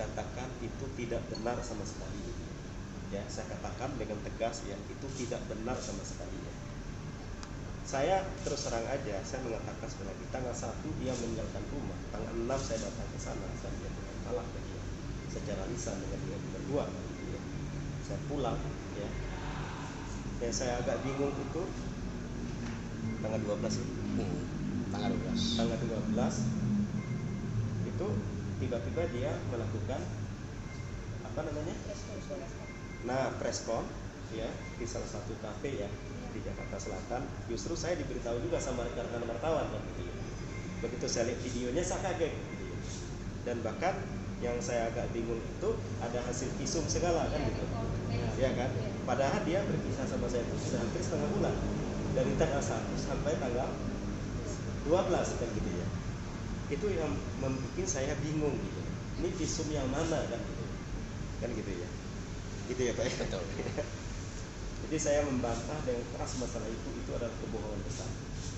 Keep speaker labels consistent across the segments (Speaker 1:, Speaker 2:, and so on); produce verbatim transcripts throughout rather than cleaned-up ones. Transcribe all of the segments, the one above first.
Speaker 1: mengatakan itu tidak benar sama sekali. Ya, saya katakan dengan tegas ya, itu tidak benar sama sekali ya. Saya terus terang aja, saya mengatakan sekali lagi, tanggal satu dia meninggalkan rumah, tanggal enam saya datang ke sana, saya lihat dengan kalah ke dia secara lisan dengan dia berdua gitu ya. Saya pulang ya. Yang saya agak bingung itu tanggal dua belas itu.
Speaker 2: Hmm, tanggal dua belas.
Speaker 1: Tanggal dua belas itu tiba-tiba dia melakukan apa namanya? Nah, preskon ya di salah satu kafe ya di Jakarta Selatan. Justru saya diberitahu juga sama rekan-rekan wartawan kan gitu ya. Begitu saya lihat videonya saya kaget gitu ya. Dan bahkan yang saya agak bingung itu ada hasil visum segala kan gitu. Ya kan? Padahal dia berpisah sama saya itu sudah hampir setengah bulan. Dari tanggal satu sampai tanggal dua belas kan gitu ya. Itu yang membuat saya bingung gitu. Ini visum yang mana kan gitu. Kan gitu ya. Gitu ya Pak.
Speaker 2: Betul.
Speaker 1: Jadi saya membantah dengan keras masalah itu, itu adalah kebohongan besar.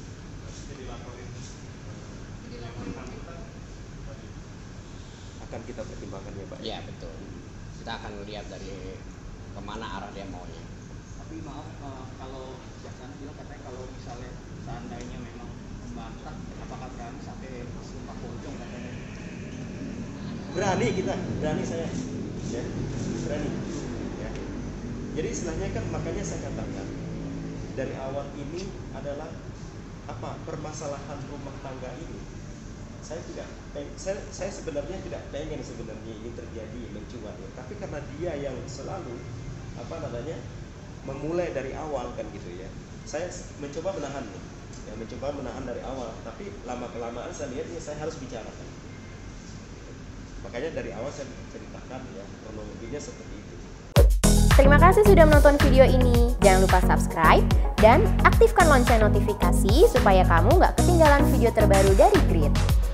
Speaker 1: Akan kita pertimbangkan ya Pak.
Speaker 2: Ya betul. Kita akan lihat dari kemana arah dia maunya.
Speaker 3: Tapi maaf uh, kalau jaksa bilang katanya kalau misalnya seandainya memang membantah, apakah berani sampai sumpah pocong katanya?
Speaker 1: Berani kita, berani saya, ya, berani. Ya. Jadi istilahnya kan makanya saya katakan dari awal ini adalah apa permasalahan rumah tangga ini. Saya tidak, saya, saya sebenarnya tidak pengen sebenarnya ini terjadi mencuat ya. Tapi karena dia yang selalu apa namanya memulai dari awal kan gitu ya. Saya mencoba menahan, ya, mencoba menahan dari awal. Tapi lama kelamaan saya lihat ya saya harus bicarakan. Makanya dari awal saya ceritakan ya kronologinya seperti itu.
Speaker 4: Terima kasih sudah menonton video ini. Jangan lupa subscribe dan aktifkan lonceng notifikasi supaya kamu nggak ketinggalan video terbaru dari Grit.